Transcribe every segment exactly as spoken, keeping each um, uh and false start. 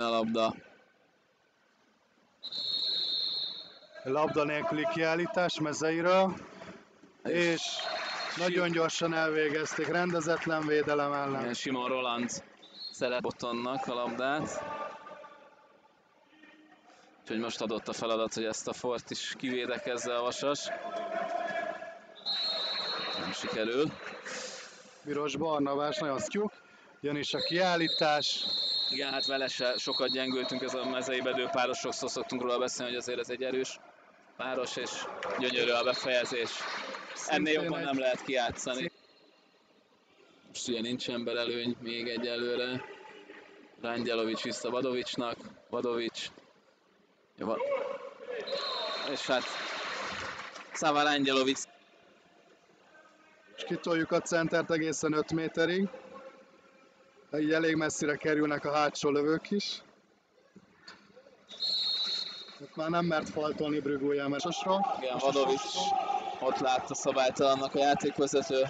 A labda. Labda nélküli kiállítás Mezeiről, és, és nagyon gyorsan elvégezték, rendezetlen védelem ellen. Igen, Simon Roland szeret Bottonnak a labdát. Úgyhogy most adott a feladat, hogy ezt a fort is kivédekezze a Vasas. Nem sikerül. Piros Barnabás, nagyon sztjuk. Jön is a kiállítás. Igen, hát vele se sokat gyengültünk, ez a mezei bedő páros, sokszor szoktunk róla beszélni, hogy azért ez egy erős páros, és gyönyörű a befejezés. Ennél jobban nem lehet kijátszani. Most ugye nincs emberelőny még egyelőre. Rangyelovics vissza Vadovicsnak, Vadovics. Jó. És hát Szava Rangyelovics. És kitoljuk a centert egészen öt méterig. Így elég messzire kerülnek a hátsó lövők is. Ott már nem mert faltolni Brügóján mesosra. Igen, Vadovics ott látta szabálytalannak a játékvezető.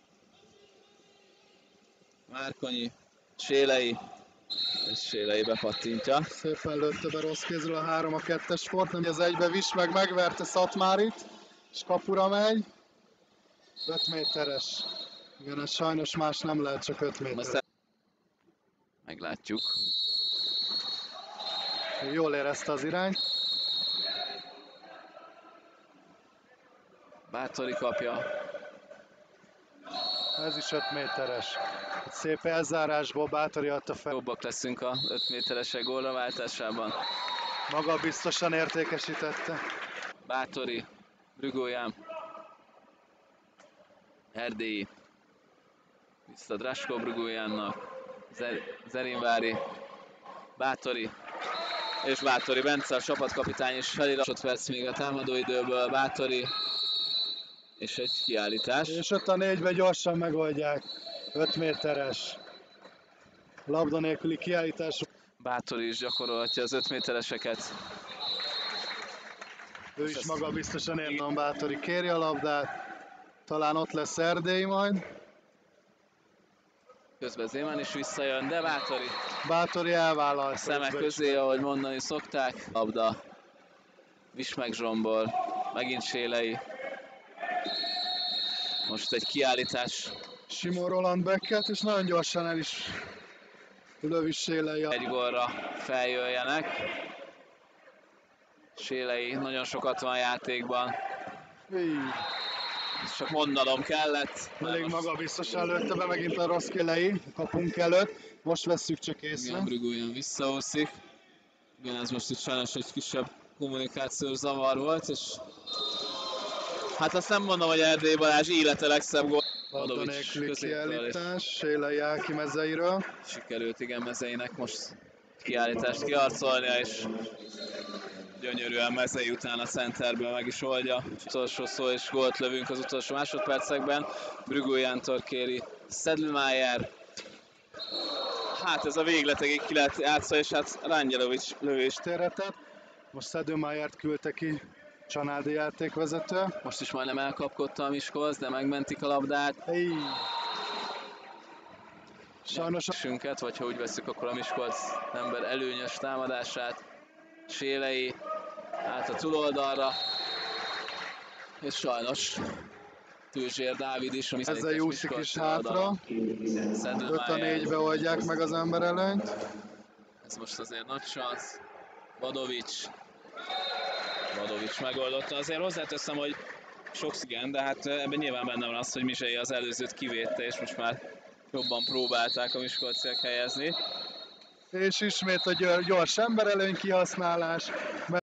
Márkonyi, Sélei, és Sélei bepattintja. Szépen lőtte be rossz kézről a három a kettes fort, nem az egybe Vis meg megverte Szatmárit, és kapura megy. öt méteres. Igen, ez sajnos más nem lehet, csak öt méteres. Meglátjuk. Jól érezte az irányt. Bátori kapja. Ez is öt méteres. Egy szép elzárásból Bátori adta fel. Jobbak leszünk a öt méteresek gólra váltásában. Maga biztosan értékesítette. Bátori, Brügóján. Erdélyi. Vissza Draskó Brügójánnak. Zerinvári. Bátori. És Bátori Bence, a csapatkapitány is feliratott perc még a támadóidőből. Bátori. És egy kiállítás. És öt a négybe gyorsan megoldják. öt méteres. Labda nélküli kiállítás. Bátori is gyakorolhatja az öt métereseket. Ő is maga biztosan értem, Bátori kéri a labdát. Talán ott lesz Erdély majd. Közben Zéman is visszajön, de Bátori. Bátori elvállal. A szemek közé, ahogy mondani szokták. Labda. Vis meg Zsombor. Megint Sélei. Most egy kiállítás. Simon Roland Beckett, és nagyon gyorsan el is lövis Sélei. Egy gólra feljöjjenek. Sélei nagyon sokat van játékban. Így. Csak mondanom kellett. Elég maga biztosan lőtte be megint a rossz Sélei kapunk előtt. Most vesszük csak észre. Igen, Brügóján visszaúszik. Igen, ez most itt sajnos egy kisebb kommunikációs zavar volt, és hát azt nem mondom, hogy Erdély Balázs élete legszebb gól. Labda nélküli kiállítás, Sélei Áki Mezeiről. Sikerült igen Mezeinek most kiállítást kiharcolnia, és gyönyörűen Mezei után a centerből meg is oldja. Utolsó szó és gólt lövünk az utolsó másodpercekben. Brügójántól kéri Sedlmeier. Hát ez a végletekig ki lehet játszani, és hát Rangyelovics lövést téretett. Most Sedlmeiert küldte ki Csanádi játékvezető. Most is majdnem elkapkodta a Miskolc, de megmentik a labdát. Hey. Sajnos a... vagy ha úgy veszük, akkor a Miskolc ember előnyös támadását. Sélei át a túloldalra. És sajnos Tőzsér Dávid is, ami ezzel Juszik is hátra. öt a négybe oldják meg az ember előnyt. Ez most azért nagy szansz. Vadovics. Vadovics megoldotta. Azért hozzáteszem, hogy sok igen, de hát ebben nyilván benne van az, hogy Mizsei az előzőt kivédte, és most már jobban próbálták a miskolciak helyezni. És ismét a gyors emberelőny kihasználás.